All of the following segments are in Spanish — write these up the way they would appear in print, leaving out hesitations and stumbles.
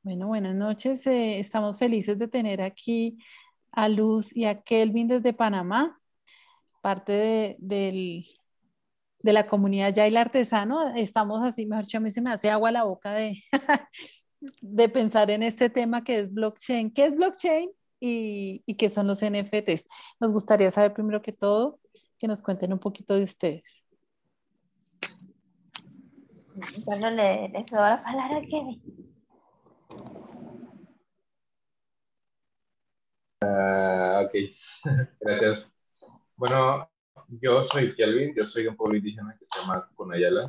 Bueno, buenas noches. Estamos felices de tener aquí a Luz y a Kelvin desde Panamá, parte de la comunidad Yaila Artesano. Estamos así, mejor dicho, a mí se me hace agua la boca de pensar en este tema que es blockchain. ¿Qué es blockchain y qué son los NFTs? Nos gustaría saber primero que todo que nos cuenten un poquito de ustedes. Bueno, le cedo la palabra a Kevin. Ok, gracias. Bueno, yo soy Kelvin, yo soy de un pueblo indígena que se llama Conayala,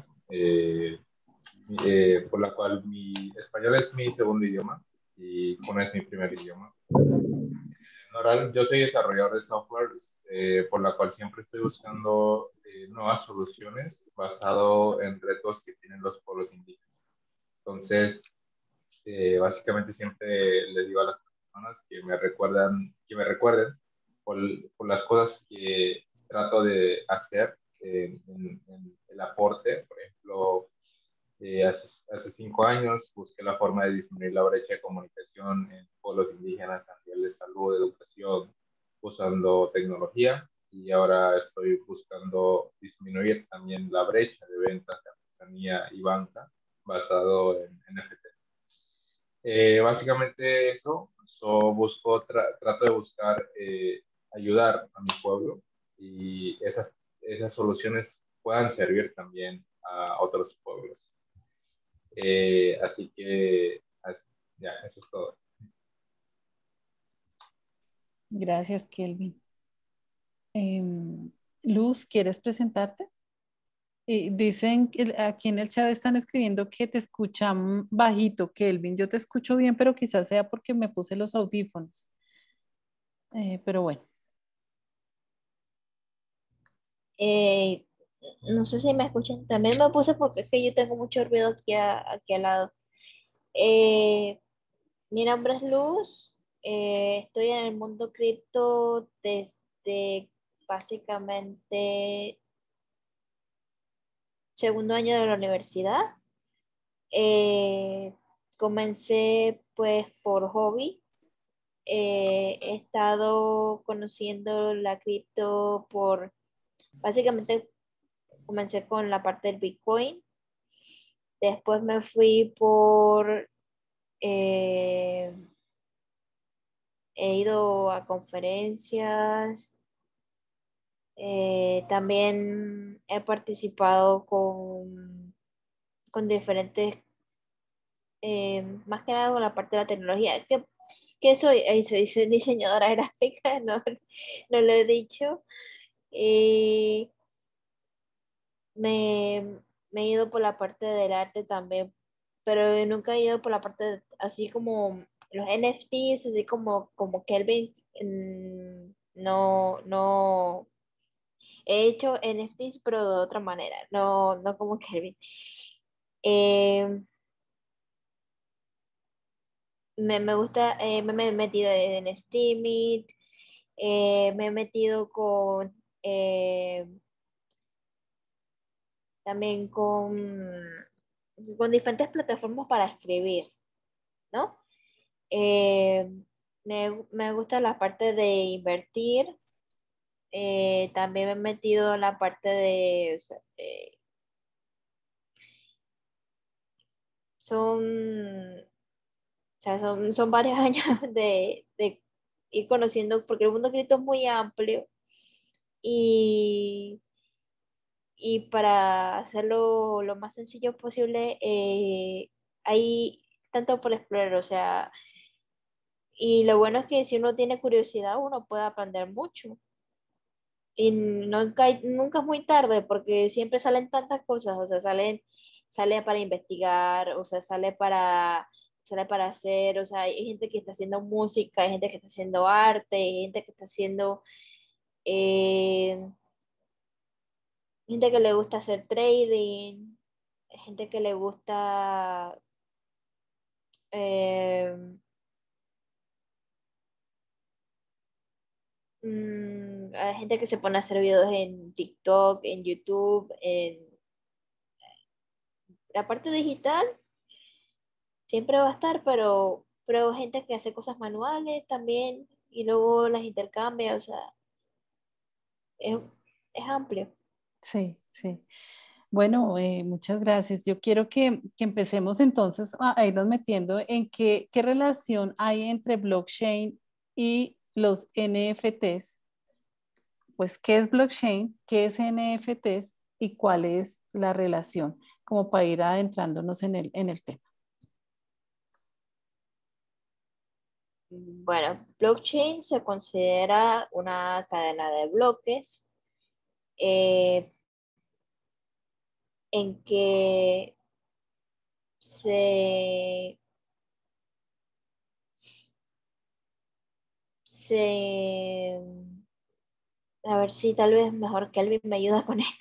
por la cual mi español es mi segundo idioma y Cuna es mi primer idioma. En oral, yo soy desarrollador de software, por la cual siempre estoy buscando nuevas soluciones basado en retos que tienen los pueblos indígenas. Entonces, básicamente siempre le digo a las personas que me recuerden por las cosas que trato de hacer en el aporte. Por ejemplo, hace 5 años busqué la forma de disminuir la brecha de comunicación en pueblos indígenas a nivel de salud, educación, usando tecnología. Y ahora estoy buscando disminuir también la brecha de ventas de artesanía y banca basado en NFT. Básicamente eso, trato de buscar ayudar a mi pueblo y esas soluciones puedan servir también a otros pueblos. Así que ya, eso es todo. Gracias, Kelvin. Luz, ¿quieres presentarte? Y dicen que aquí en el chat están escribiendo que te escuchan bajito, Kelvin. Yo te escucho bien, pero quizás sea porque me puse los audífonos. Pero bueno, Eh, no sé si me escuchan. También me puse porque es que yo tengo mucho ruido aquí al lado. Eh, Mi nombre es Luz. Estoy en el mundo cripto desde básicamente segundo año de la universidad. Eh, Comencé pues por hobby. He estado conociendo la cripto básicamente comencé con la parte del Bitcoin, después me fui eh, he ido a conferencias, también he participado con diferentes, más que nada con la parte de la tecnología, que soy diseñadora gráfica, no lo he dicho. Eh, me, Me he ido por la parte del arte también, pero nunca he ido por la parte así como los NFTs, así como Kelvin. No, no. He hecho NFTs, pero de otra manera, no como Kelvin. Eh, Me gusta, me he metido en Steemit, me he metido también con diferentes plataformas para escribir, ¿no? Eh, Me gusta la parte de invertir. También me he metido en la parte o sea, son varios años de ir conociendo, porque el mundo cripto es muy amplio y, y para hacerlo lo más sencillo posible, hay tanto por explorar, o sea, y lo bueno es que si uno tiene curiosidad, uno puede aprender mucho. Y nunca es muy tarde porque siempre salen tantas cosas, o sea, sale para investigar, o sea, sale para hacer, o sea, hay gente que está haciendo música, hay gente que está haciendo arte, hay gente que está haciendo, eh, gente que le gusta hacer trading, hay gente que le gusta, eh, hay gente que se pone a hacer videos en TikTok, en YouTube, en la parte digital. siempre va a estar, pero gente que hace cosas manuales también y luego las intercambia, o sea, es, es amplio. Sí, sí. Bueno, muchas gracias. Yo quiero que empecemos entonces a irnos metiendo en qué relación hay entre blockchain y los NFTs. Pues, ¿qué es blockchain? ¿Qué es NFTs? ¿Y cuál es la relación? Como para ir adentrándonos en el tema. Bueno, blockchain se considera una cadena de bloques eh, en que se, se, a ver si tal vez mejor Kelvin me ayuda con esto.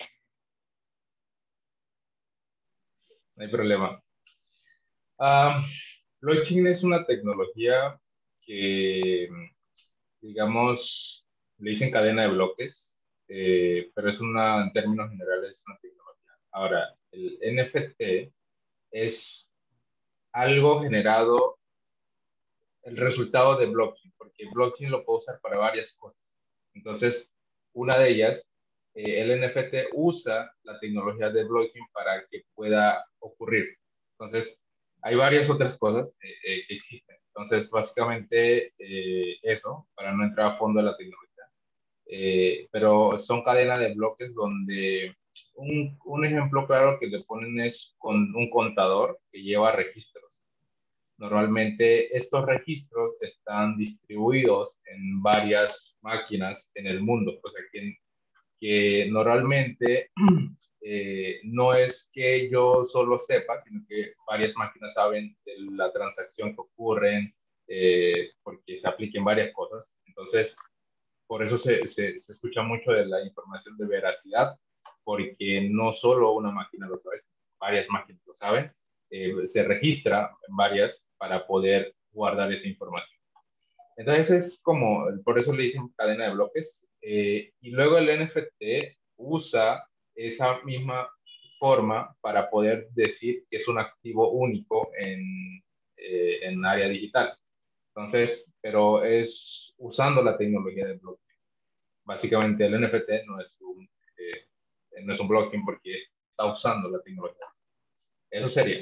No hay problema. Ah, blockchain es una tecnología que, digamos, le dicen cadena de bloques, pero es una, en términos generales, es una tecnología. Ahora, el NFT es algo generado, el resultado de blockchain, porque blockchain lo puedo usar para varias cosas. Entonces, una de ellas, el NFT usa la tecnología de blockchain para que pueda ocurrir. Entonces, hay varias otras cosas que existen. Entonces, básicamente eso, para no entrar a fondo en la tecnología. Pero son cadenas de bloques donde un ejemplo claro que le ponen es con un contador que lleva registros. Normalmente estos registros están distribuidos en varias máquinas en el mundo, o sea que normalmente no es que yo solo sepa, sino que varias máquinas saben de la transacción que ocurren, porque se apliquen varias cosas. Entonces, por eso se escucha mucho de la información de veracidad, porque no solo una máquina lo sabe, varias máquinas lo saben, se registra en varias para poder guardar esa información. Entonces es como, por eso le dicen cadena de bloques, y luego el NFT usa esa misma forma para poder decir que es un activo único en área digital. Entonces, pero es usando la tecnología de blockchain. Básicamente el NFT no es un blockchain porque está usando la tecnología. Eso sería.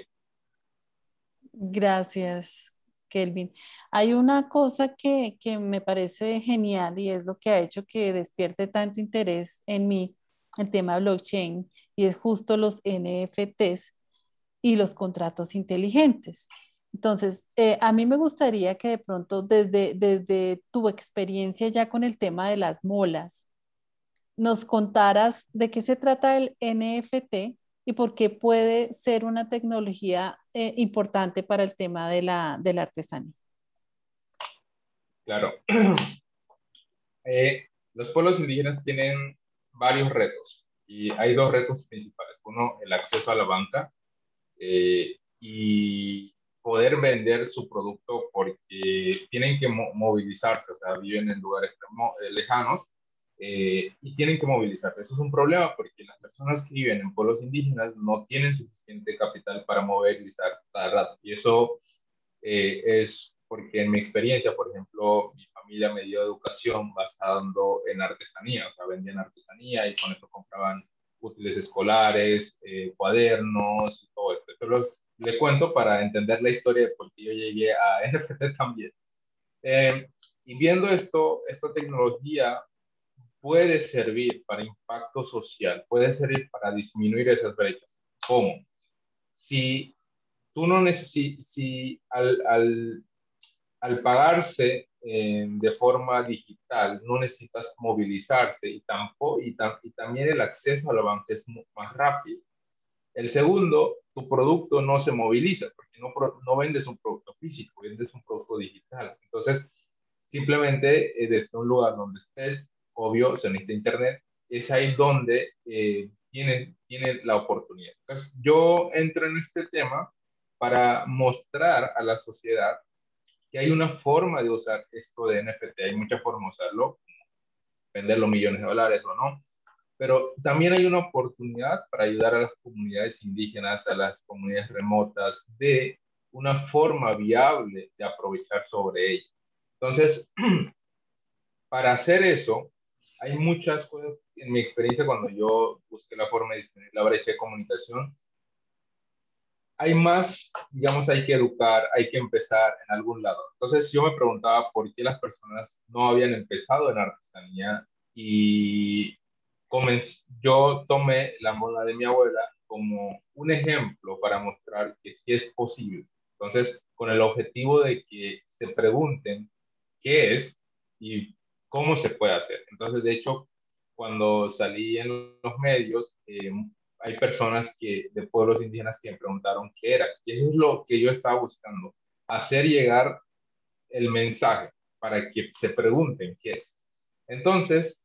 Gracias, Kelvin. Hay una cosa que me parece genial y es lo que ha hecho que despierte tanto interés en mí, el tema blockchain, y es justo los NFTs y los contratos inteligentes. Entonces, a mí me gustaría que de pronto, desde tu experiencia ya con el tema de las molas, nos contaras de qué se trata el NFT y por qué puede ser una tecnología importante para el tema de la artesanía. Claro. Los pueblos indígenas tienen varios retos y hay dos retos principales. Uno, el acceso a la banca y poder vender su producto porque tienen que movilizarse, o sea, viven en lugares lejanos y tienen que movilizarse. Eso es un problema porque las personas que viven en pueblos indígenas no tienen suficiente capital para movilizar cada rato. Y eso es porque en mi experiencia, por ejemplo, mi familia me dio educación basando en artesanía, o sea, vendían artesanía y con eso compraban útiles escolares, cuadernos y todo esto. Le cuento para entender la historia de por qué yo llegué a NFT también. Eh, y viendo esto, esta tecnología puede servir para impacto social, puede servir para disminuir esas brechas. ¿Cómo? Si tú no necesitas, si al pagarse de forma digital no necesitas movilizarse y, tampoco, y también el acceso a la banca es más rápido. El segundo, tu producto no se moviliza porque no vendes un producto físico, vendes un producto digital. Entonces, simplemente desde un lugar donde estés, obvio, se necesita internet, es ahí donde tiene la oportunidad. Entonces, yo entro en este tema para mostrar a la sociedad que hay una forma de usar esto de NFT, hay muchas formas de usarlo, venderlo millones de dólares o no, pero también hay una oportunidad para ayudar a las comunidades indígenas, a las comunidades remotas, de una forma viable de aprovechar sobre ella. Entonces, para hacer eso, hay muchas cosas, en mi experiencia cuando yo busqué la forma de disminuir la brecha de comunicación, hay más, digamos, hay que educar, hay que empezar en algún lado. Entonces yo me preguntaba por qué las personas no habían empezado en artesanía y yo tomé la moda de mi abuela como un ejemplo para mostrar que sí es posible. Entonces, con el objetivo de que se pregunten qué es y cómo se puede hacer. Entonces, de hecho, cuando salí en los medios, hay personas de pueblos indígenas que me preguntaron qué era. Y eso es lo que yo estaba buscando, hacer llegar el mensaje para que se pregunten qué es. Entonces,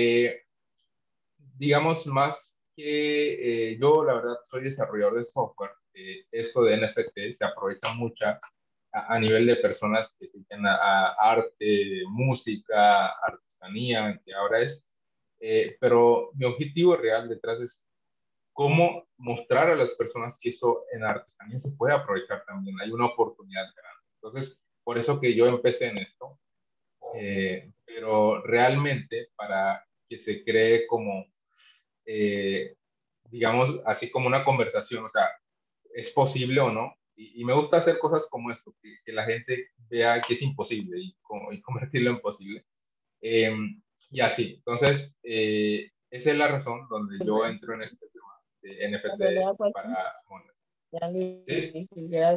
digamos más que yo, la verdad, soy desarrollador de software. Esto de NFT se aprovecha mucho a nivel de personas que se dedican a arte, música, artesanía, que ahora es. Pero mi objetivo real detrás es cómo mostrar a las personas que eso en artesanía se puede aprovechar también. Hay una oportunidad grande. Entonces, por eso que yo empecé en esto. Pero realmente para que se cree como, eh, digamos, así como una conversación, o sea, ¿es posible o no? Y me gusta hacer cosas como esto, que la gente vea que es imposible y convertirlo en posible. Eh, y así, entonces, esa es la razón donde yo entro en este tema de NFT para monedas. ¿Sí?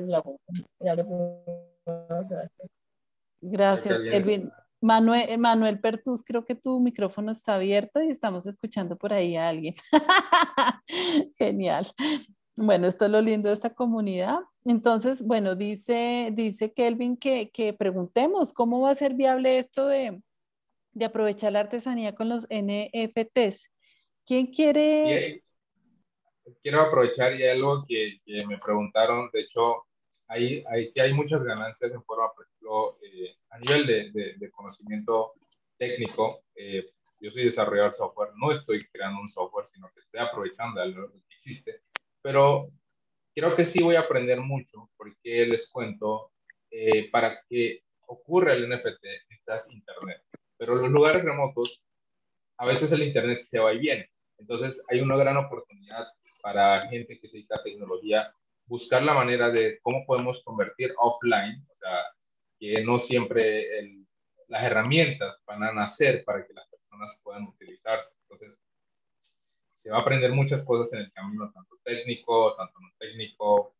Creo que Gracias, alguien Kelvin. está... Manuel Pertus, creo que tu micrófono está abierto y estamos escuchando por ahí a alguien. Genial. Bueno, esto es lo lindo de esta comunidad. Entonces, bueno, dice Kelvin que preguntemos cómo va a ser viable esto de aprovechar la artesanía con los NFTs. ¿Quién Y quiere? quiero aprovechar y algo que me preguntaron, de hecho, hay muchas ganancias en forma, por ejemplo, a nivel de conocimiento técnico. Yo soy desarrollador de software, no estoy creando un software, sino que estoy aprovechando algo que existe, pero creo que sí voy a aprender mucho, porque les cuento, para que ocurra el NFT necesitas internet, pero los lugares remotos a veces el Internet se va y viene. Entonces hay una gran oportunidad para gente que se dedica a tecnología, buscar la manera de cómo podemos convertir offline, o sea, que no siempre las herramientas van a nacer para que las personas puedan utilizarse. Entonces, se va a aprender muchas cosas en el camino, tanto técnico, tanto no técnico.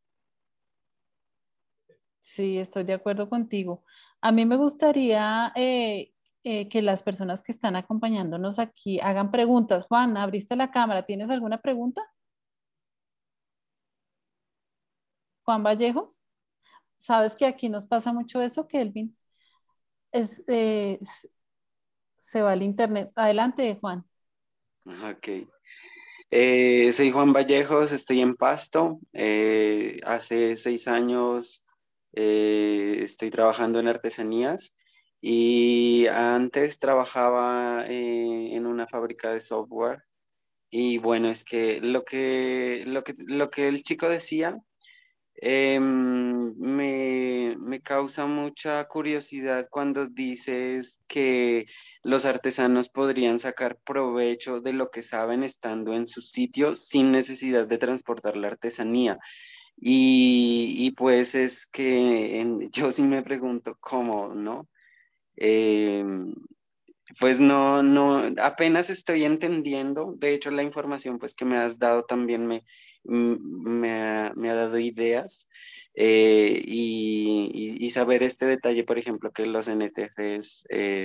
Sí, estoy de acuerdo contigo. A mí me gustaría que las personas que están acompañándonos aquí hagan preguntas. Juan, abriste la cámara. ¿Tienes alguna pregunta? Juan Vallejos, ¿sabes que aquí nos pasa mucho eso, Kelvin? Es, se va el internet. Adelante, Juan. Ok. Soy Juan Vallejos, estoy en Pasto. Hace 6 años estoy trabajando en artesanías y antes trabajaba en una fábrica de software. Y bueno, es que lo que el chico decía me causa mucha curiosidad cuando dices que los artesanos podrían sacar provecho de lo que saben estando en su sitio sin necesidad de transportar la artesanía. Y pues es que yo sí me pregunto cómo, ¿no? Em, pues apenas estoy entendiendo. De hecho, la información pues que me has dado también me ha dado ideas. Y saber este detalle, por ejemplo, que los NTFs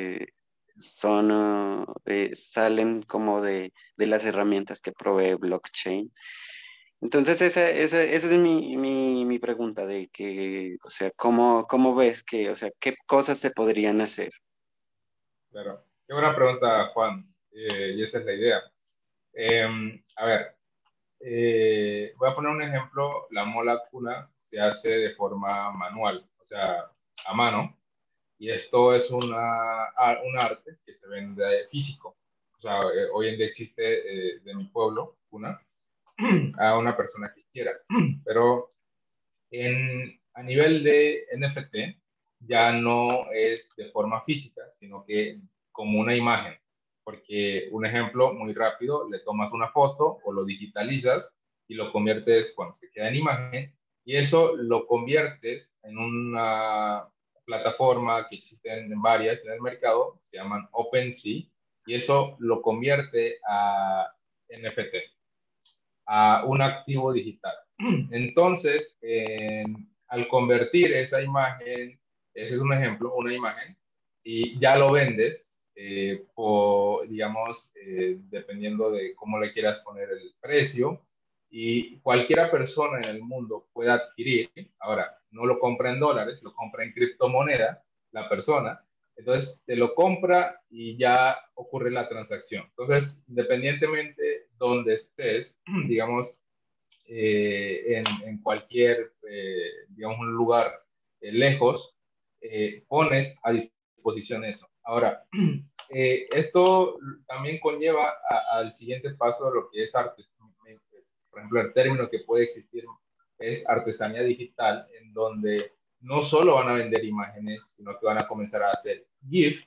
salen como de las herramientas que provee blockchain. Entonces, esa es mi pregunta de que, o sea, ¿cómo ves que, o sea, qué cosas se podrían hacer? Claro. Qué buena pregunta, Juan. Y esa es la idea. A ver, voy a poner un ejemplo. La mola cuna se hace de forma manual, o sea, a mano. Y esto es un arte que se vende físico. O sea, hoy en día existe de mi pueblo, cuna, a una persona que quiera. Pero a nivel de NFT, ya no es de forma física, sino que como una imagen. Porque un ejemplo muy rápido, le tomas una foto o lo digitalizas y lo conviertes, cuando se queda en imagen, y eso lo conviertes en una plataforma que existen varias en el mercado, se llaman OpenSea, y eso lo convierte a NFT, a un activo digital. Entonces, al convertir esa imagen, ese es un ejemplo, una imagen, y ya lo vendes, por, digamos, dependiendo de cómo le quieras poner el precio, y cualquiera persona en el mundo puede adquirir, ahora, no lo compra en dólares, lo compra en criptomoneda, la persona, entonces te lo compra y ya ocurre la transacción. Entonces, independientemente donde estés, digamos, en cualquier, digamos, un lugar lejos, pones a disposición eso. Ahora, esto también conlleva al siguiente paso de lo que es arte. Por ejemplo, el término que puede existir es artesanía digital, en donde no solo van a vender imágenes, sino que van a comenzar a hacer GIF,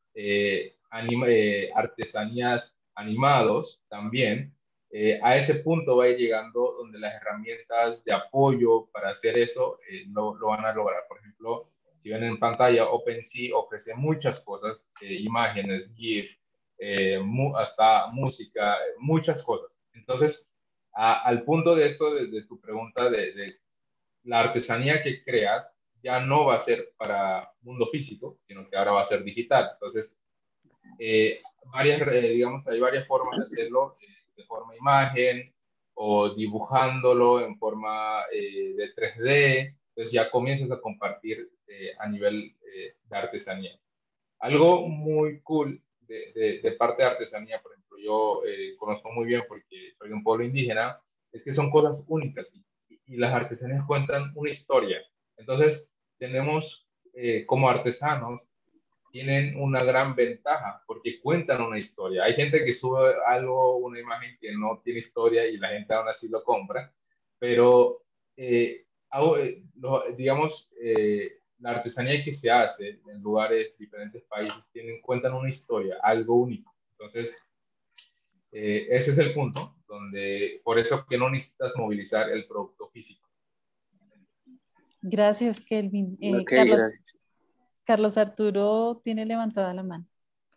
artesanías animados también. A ese punto va a ir llegando donde las herramientas de apoyo para hacer eso lo van a lograr. Por ejemplo, si ven en pantalla, OpenSea ofrece muchas cosas, imágenes, GIF, hasta música, muchas cosas. Entonces, al punto de esto, de tu pregunta de la artesanía que creas, ya no va a ser para mundo físico, sino que ahora va a ser digital. Entonces, digamos, hay varias formas de hacerlo, de forma imagen o dibujándolo en forma de 3D. Entonces ya comienzas a compartir a nivel de artesanía. Algo muy cool de parte de artesanía, por ejemplo, yo conozco muy bien porque soy de un pueblo indígena, es que son cosas únicas y las artesanías cuentan una historia. Entonces, tenemos como artesanos, tienen una gran ventaja porque cuentan una historia. Hay gente que sube algo, una imagen que no tiene historia y la gente aún así lo compra, pero digamos, la artesanía que se hace en lugares, diferentes países, cuentan una historia, algo único. Entonces, ese es el punto, donde por eso que no necesitas movilizar el producto físico. Gracias, Kelvin. Ok, gracias. Carlos Arturo tiene levantada la mano.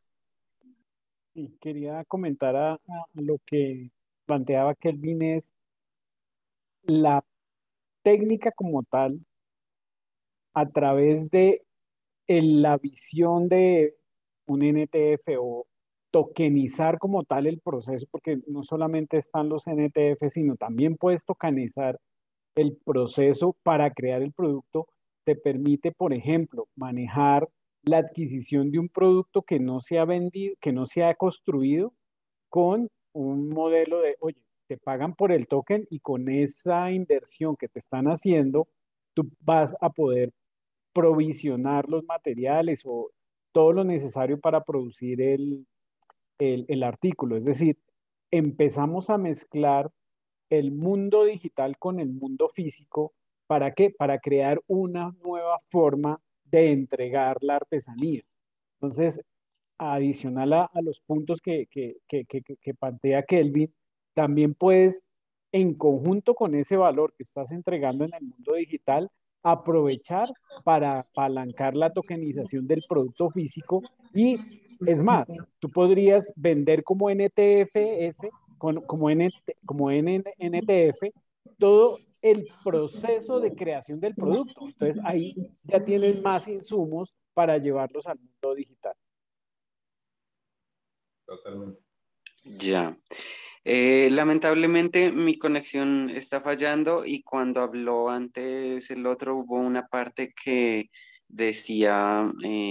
Y quería comentar a lo que planteaba Kelvin, es la técnica como tal, a través de la visión de un NTF o tokenizar como tal el proceso, porque no solamente están los NTF, sino también puedes tokenizar el proceso para crear el producto. Te permite, por ejemplo, manejar la adquisición de un producto que no se ha vendido, que no se ha construido, con un modelo de, oye, te pagan por el token y con esa inversión que te están haciendo, tú vas a poder provisionar los materiales o todo lo necesario para producir el artículo. Es decir, empezamos a mezclar el mundo digital con el mundo físico. ¿Para qué? Para crear una nueva forma de entregar la artesanía. Entonces, adicional a los puntos que plantea Kelvin, también puedes, en conjunto con ese valor que estás entregando en el mundo digital, aprovechar para apalancar la tokenización del producto físico. Y es más, tú podrías vender como NTFS, como NTF, todo el proceso de creación del producto. Entonces ahí ya tienes más insumos para llevarlos al mundo digital. Totalmente. Ya. Lamentablemente mi conexión está fallando y cuando habló antes el otro hubo una parte que decía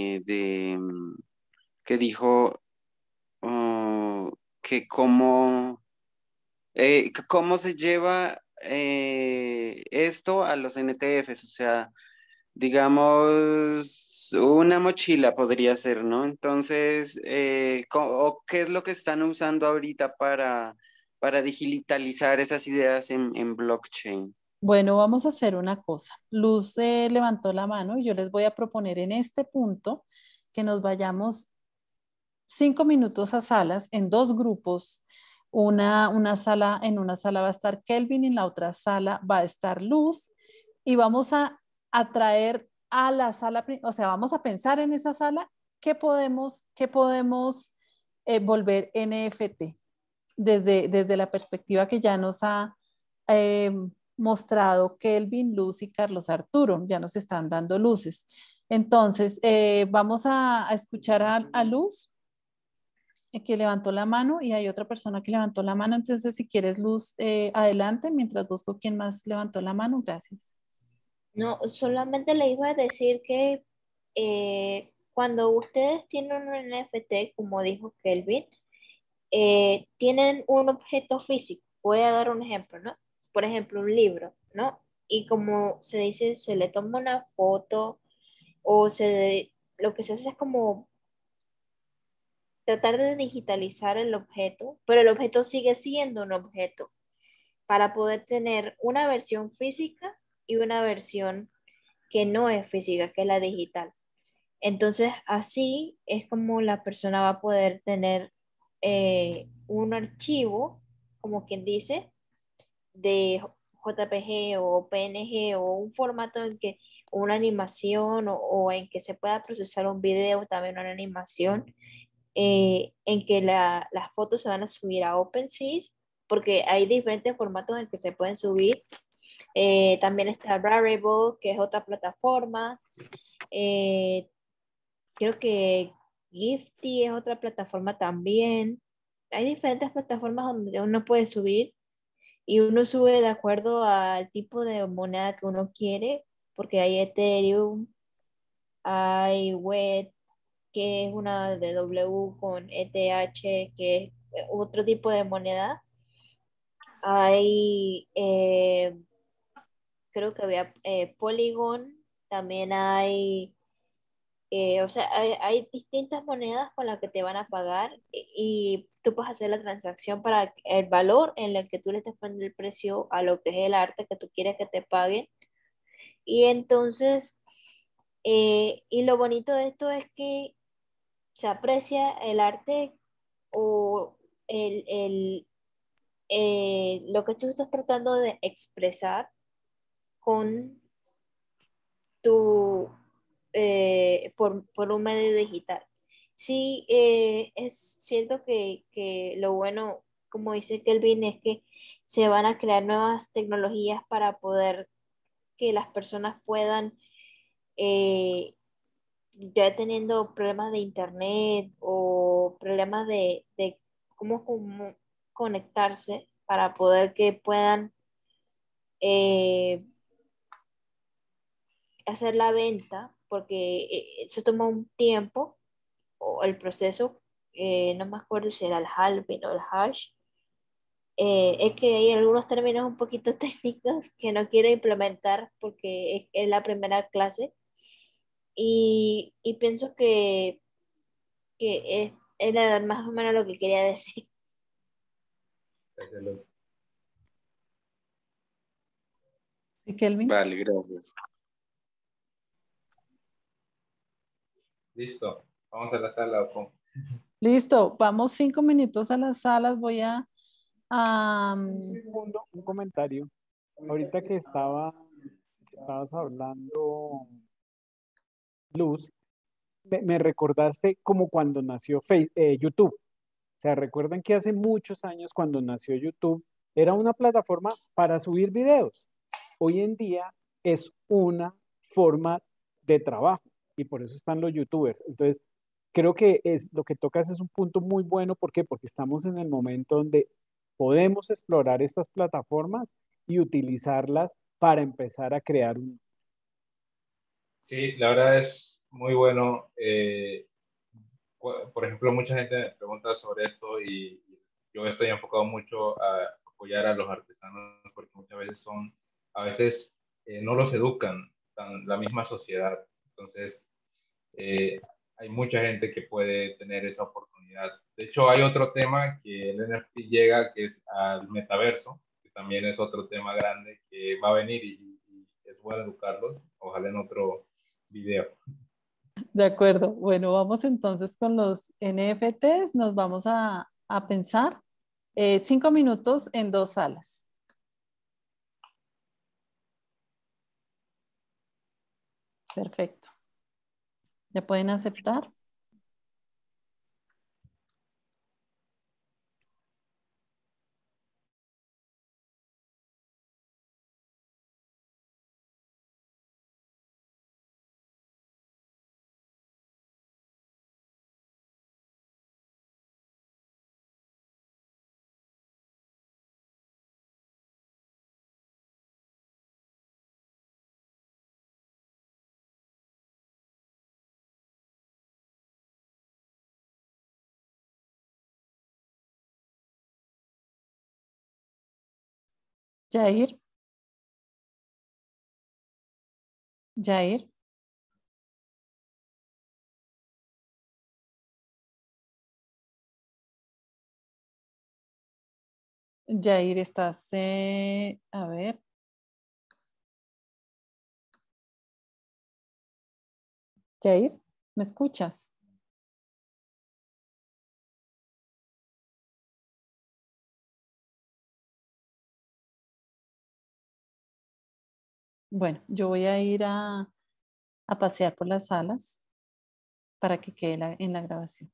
que dijo que cómo se lleva esto a los NTFs, o sea, digamos, una mochila podría ser, ¿no? Entonces, o ¿qué es lo que están usando ahorita para digitalizar esas ideas en blockchain? Bueno, vamos a hacer una cosa. Luz levantó la mano y yo les voy a proponer en este punto que nos vayamos 5 minutos a salas en dos grupos. Una sala, en una sala va a estar Kelvin y en la otra sala va a estar Luz y vamos a atraer a la sala, o sea, vamos a pensar en esa sala qué podemos volver NFT desde la perspectiva que ya nos ha eh, mostrado Kelvin, Luz y Carlos Arturo, ya nos están dando luces. Entonces, vamos a escuchar a Luz que levantó la mano y hay otra persona que levantó la mano. Entonces, si quieres, Luz, adelante mientras busco quién más levantó la mano. Gracias. No, solamente le iba a decir que cuando ustedes tienen un NFT, como dijo Kelvin, tienen un objeto físico. Voy a dar un ejemplo, ¿no? Por ejemplo, un libro, ¿no? Y como se dice, se le toma una foto o lo que se hace es como tratar de digitalizar el objeto, pero el objeto sigue siendo un objeto para poder tener una versión física y una versión que no es física, que es la digital. Entonces, así es como la persona va a poder tener un archivo, como quien dice, de JPG o PNG o un formato en que una animación o en que se pueda procesar un video, también una animación, en que las fotos se van a subir a OpenSea, porque hay diferentes formatos en que se pueden subir. También está Rarible, que es otra plataforma. Eh, Creo que Gifty es otra plataforma también. Hay diferentes plataformas donde uno puede subir y uno sube de acuerdo al tipo de moneda que uno quiere, porque hay Ethereum, hay WET, que es una de W con ETH, que es otro tipo de moneda. Hay, creo que había Polygon, también hay, o sea, hay distintas monedas con las que te van a pagar y tú puedes hacer la transacción para el valor en el que tú le estés poniendo el precio a lo que es el arte que tú quieres que te paguen. Y entonces, y lo bonito de esto es que se aprecia el arte o lo que tú estás tratando de expresar con tu, por un medio digital. Sí, es cierto que lo bueno, como dice Kelvin, es que se van a crear nuevas tecnologías para poder que las personas puedan, ya teniendo problemas de internet o problemas de cómo conectarse para poder que puedan eh, hacer la venta, porque eso toma un tiempo, o el proceso, no me acuerdo si era el halving o el hash, es que hay algunos términos un poquito técnicos que no quiero implementar porque es la primera clase y pienso que era más o menos lo que quería decir. Gracias, Luz. ¿Sí, Kelvin? Vale, gracias. Listo. Vamos a la sala. Listo, vamos 5 minutos a las salas. Voy a, Un segundo, un comentario. Ahorita que estabas hablando, Luz, me recordaste como cuando nació YouTube. O sea, recuerdan que hace muchos años cuando nació YouTube era una plataforma para subir videos. Hoy en día es una forma de trabajo y por eso están los YouTubers. Entonces, creo que lo que tocas es un punto muy bueno. ¿Por qué? Porque estamos en el momento donde podemos explorar estas plataformas y utilizarlas para empezar a crear un... Sí, la verdad es muy bueno. Por ejemplo, mucha gente me pregunta sobre esto y yo estoy enfocado mucho a apoyar a los artesanos porque muchas veces a veces no los educan la misma sociedad. Entonces, eh, hay mucha gente que puede tener esa oportunidad. De hecho, hay otro tema que el NFT llega, que es al metaverso, que también es otro tema grande que va a venir y es bueno educarlos, ojalá en otro video. De acuerdo. Bueno, vamos entonces con los NFTs. Nos vamos a pensar 5 minutos en 2 salas. Perfecto. ¿Ya pueden aceptar? Jair, Jair, Jair, estás, a ver, Jair, ¿me escuchas? Bueno, yo voy a ir a pasear por las salas para que quede en la grabación.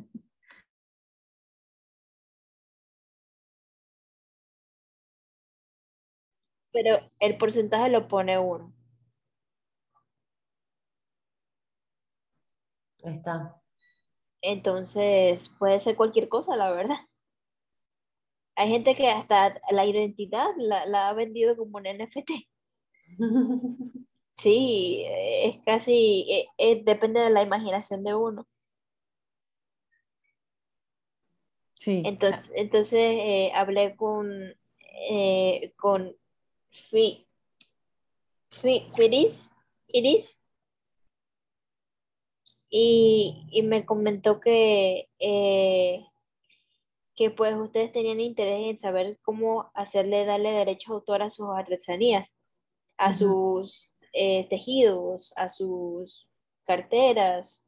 Pero el porcentaje lo pone uno. Ahí está. Entonces puede ser cualquier cosa, la verdad. Hay gente que hasta la identidad la ha vendido como un NFT. Sí, es casi, depende de la imaginación de uno. Sí, Entonces hablé con Fi- Iris, y me comentó que pues ustedes tenían interés en saber cómo darle derechos de autor a sus artesanías, a Ujú. sus tejidos, a sus carteras.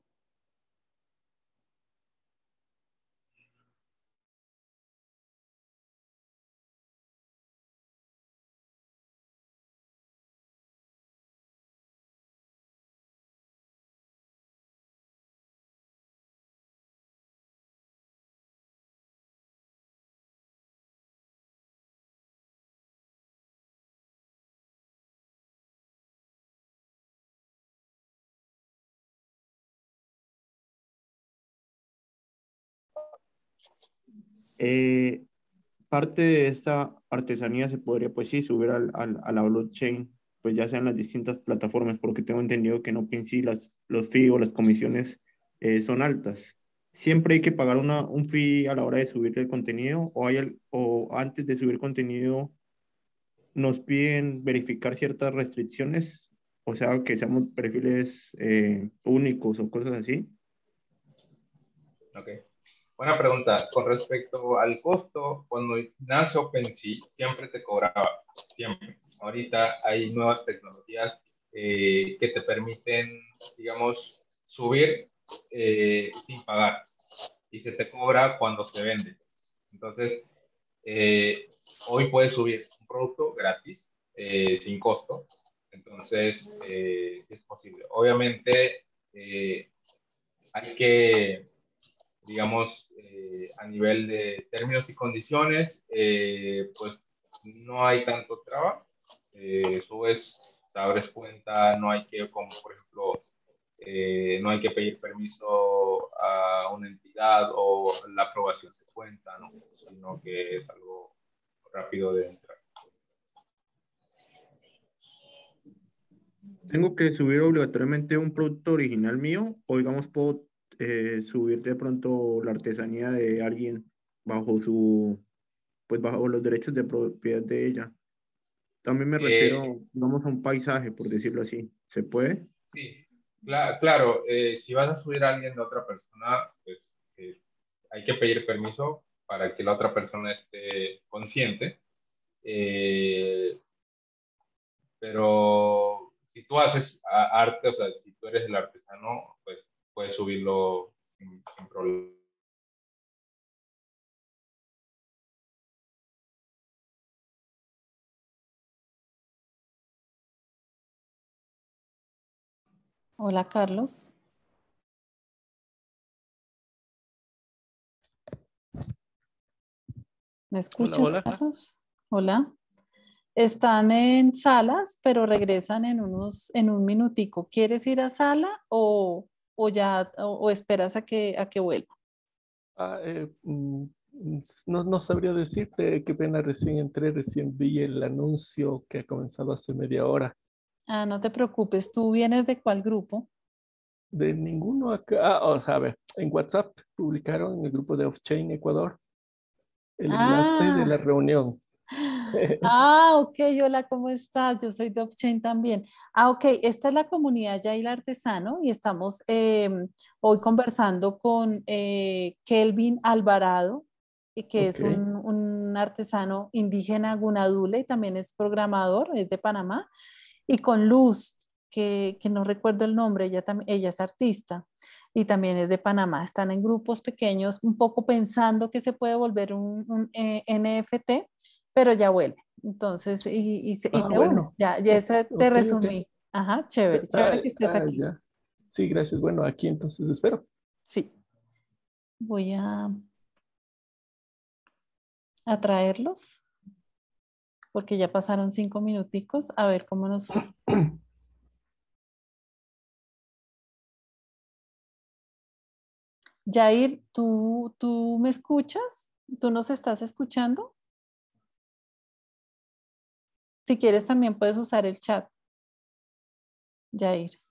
Eh, Parte de esta artesanía se podría, pues sí, subir a la blockchain, pues ya sean las distintas plataformas, porque tengo entendido que en OpenSea los fees o las comisiones son altas. ¿Siempre hay que pagar un fee a la hora de subir el contenido o antes de subir contenido nos piden verificar ciertas restricciones? O sea, que seamos perfiles únicos o cosas así. Ok. Buena pregunta. Con respecto al costo, cuando nace OpenSea, siempre te cobraba, siempre. Ahorita hay nuevas tecnologías que te permiten, digamos, subir sin pagar y se te cobra cuando se vende. Entonces, hoy puedes subir un producto gratis, sin costo. Entonces, es posible. Obviamente, hay que digamos, a nivel de términos y condiciones, pues no hay tanto traba. Subes, te abres cuenta, no hay que, como por ejemplo, no hay que pedir permiso a una entidad o la aprobación de cuenta, ¿no? Sino que es algo rápido de entrar. ¿Tengo que subir obligatoriamente un producto original mío o digamos puedo subir de pronto la artesanía de alguien bajo pues bajo los derechos de propiedad de ella? También me Eh, refiero, digamos, a un paisaje, por decirlo así. ¿Se puede? sí, claro, si vas a subir a alguien de otra persona, pues hay que pedir permiso para que la otra persona esté consciente. Pero si tú haces arte, o sea, si tú eres el artesano, pues puedes subirlo sin problema. Hola, Carlos. ¿Me Hola, escuchas, hola. Carlos? Hola. Están en salas, pero regresan en un minutico. ¿Quieres ir a sala o esperas a que vuelva? Ah, no sabría decirte, qué pena, recién entré, recién vi el anuncio que ha comenzado hace media hora. Ah, no te preocupes. ¿Tú vienes de cuál grupo? De ninguno acá, o sea, a ver, en WhatsApp publicaron en el grupo de Off-Chain Ecuador el enlace de Ah, la reunión. ok, hola, ¿cómo estás? Yo soy de Upchain también. Ok, esta es la comunidad Yair Artesano y estamos hoy conversando con Kelvin Alvarado, que es Ok. un artesano indígena gunadule y también es programador, es de Panamá, y con Luz, que no recuerdo el nombre, ella es artista y también es de Panamá. Están en grupos pequeños, un poco pensando que se puede volver un NFT, pero ya vuelve. Entonces, y Ah, te unes, bueno. ya ese te Ok, ok. resumí. Ajá, chévere, chévere que estés aquí. Ya. Sí, gracias. Bueno, aquí entonces espero. Sí, voy a traerlos porque ya pasaron 5 minuticos, a ver cómo nos fue. Jair, ¿tú me escuchas? ¿Tú nos estás escuchando? Si quieres, también puedes usar el chat, Jair.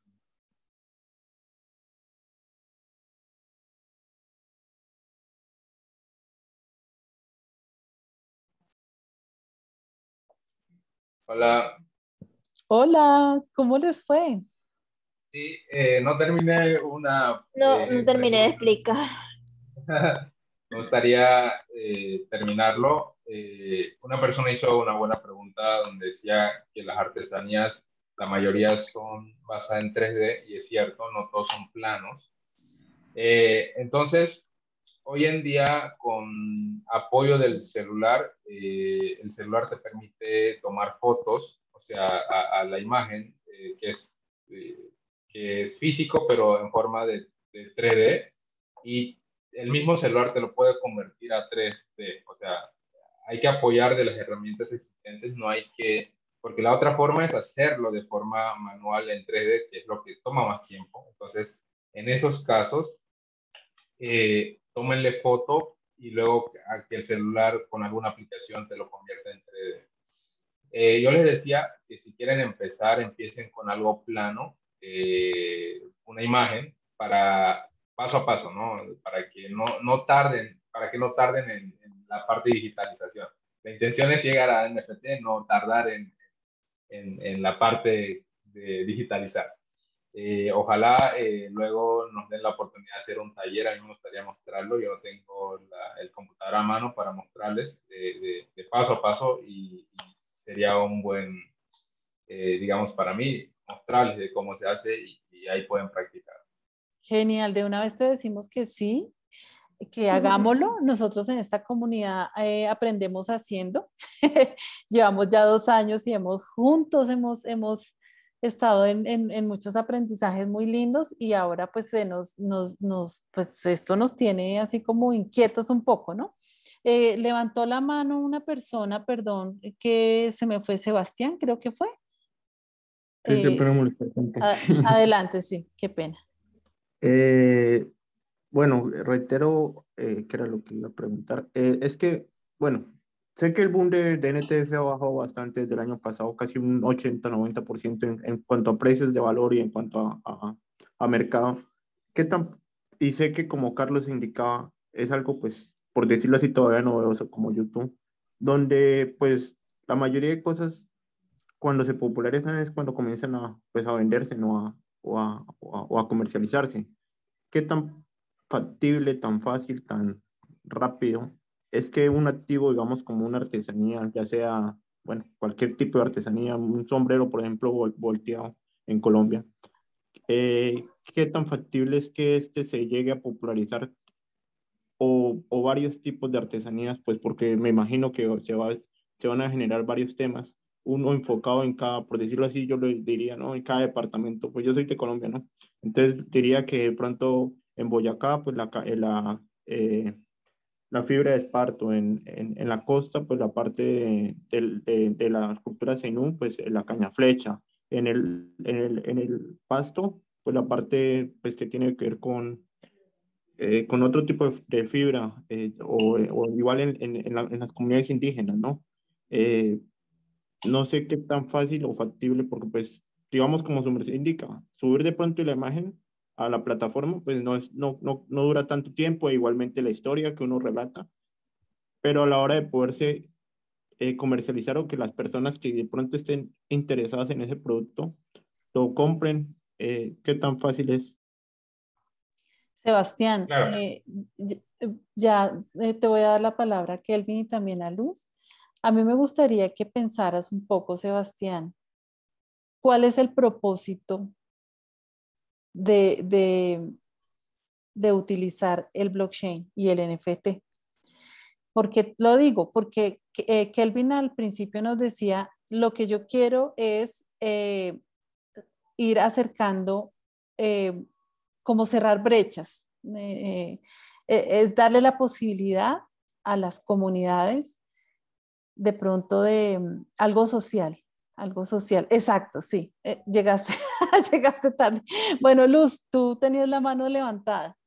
Hola. Hola, ¿cómo les fue? Sí, no terminé una No terminé de pregunta. explicar. Me gustaría terminarlo. Una persona hizo una buena pregunta donde decía que las artesanías, la mayoría son basadas en 3D y es cierto, no todos son planos. Entonces, hoy en día, con apoyo del celular, el celular te permite tomar fotos, o sea, a la imagen, eh, que es físico, pero en forma de 3D, y el mismo celular te lo puede convertir a 3D. O sea, hay que apoyar de las herramientas existentes, no hay que, porque la otra forma es hacerlo de forma manual en 3D, que es lo que toma más tiempo. Entonces, en esos casos, tómenle foto y luego a que el celular con alguna aplicación te lo convierta en 3D. Yo les decía que si quieren empezar, empiecen con algo plano, una imagen, para paso a paso, ¿no? Para que no tarden, para que no tarden en la parte de digitalización. La intención es llegar a NFT, no tardar en la parte de digitalizar. Ojalá luego nos den la oportunidad de hacer un taller. A mí me gustaría mostrarlo. Yo no tengo el computador a mano para mostrarles de paso a paso, y sería un buen, digamos, para mí, mostrarles de cómo se hace, y ahí pueden practicar. Genial, de una vez te decimos que sí, que hagámoslo. Nosotros en esta comunidad aprendemos haciendo. Llevamos ya 2 años y hemos estado en muchos aprendizajes muy lindos y ahora pues, pues esto nos tiene así como inquietos un poco, ¿no? Levantó la mano una persona, perdón, que se me fue Sebastián, creo que fue. Sí, qué Eh, pena molestarte. Adelante, sí, qué pena. Eh, bueno, reitero que era lo que iba a preguntar. Es que, bueno, sé que el boom de NTF ha bajado bastante desde el año pasado, casi un 80-90% en cuanto a precios de valor y en cuanto a mercado. ¿Qué tan, y sé que como Carlos indicaba, es algo, pues, por decirlo así, todavía novedoso como YouTube, donde, pues, la mayoría de cosas, cuando se popularizan es cuando comienzan a, pues, a venderse, ¿no? O a comercializarse. ¿Qué tan factible, tan fácil, tan rápido es que un activo, digamos, como una artesanía, ya sea bueno, cualquier tipo de artesanía, un sombrero, por ejemplo, volteado en Colombia. ¿Qué tan factible es que este se llegue a popularizar o varios tipos de artesanías? Pues porque me imagino que se van a generar varios temas, uno enfocado en cada, por decirlo así, yo le diría, ¿no? En cada departamento, pues yo soy de Colombia, ¿no? Entonces diría que de pronto en Boyacá, pues la fibra de esparto, en la costa, pues la parte de la cultura Zenú, pues la caña flecha, en el Pasto, pues la parte pues, que tiene que ver con otro tipo de fibra, o igual en las comunidades indígenas, ¿no? Eh, no sé qué tan fácil o factible, porque pues, digamos como su merced indica, subir de pronto la imagen a la plataforma, pues no dura tanto tiempo, e igualmente la historia que uno relata, pero a la hora de poderse comercializar o que las personas que de pronto estén interesadas en ese producto lo compren, ¿qué tan fácil es? Sebastián, Claro, te voy a dar la palabra a Kelvin y también a Luz. A mí me gustaría que pensaras un poco, Sebastián, ¿cuál es el propósito de, de, de utilizar el blockchain y el NFT? Porque lo digo, porque Kelvin al principio nos decía, lo que yo quiero es ir acercando, eh, como cerrar brechas, es darle la posibilidad a las comunidades de pronto de algo social, algo social. Exacto, sí, llegaste, llegaste tarde. Bueno, Luz, tú tenías la mano levantada.